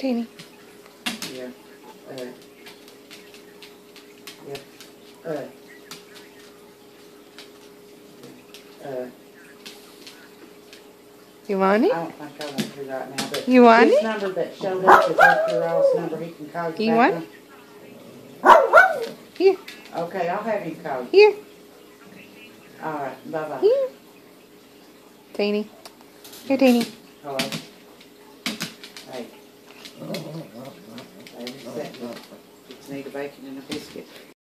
Teeny. Yeah. Yeah. You want I it? don't think I want to right now, but You want this it? number that showed up is Dr. Ross' number. He can call you You back want on. it? Here. Okay, I'll have him call you. Here. All right, bye-bye. Here. Teeny. Here, Teeny. Hello. Hey. Wait a second. Just need a bacon and a biscuit.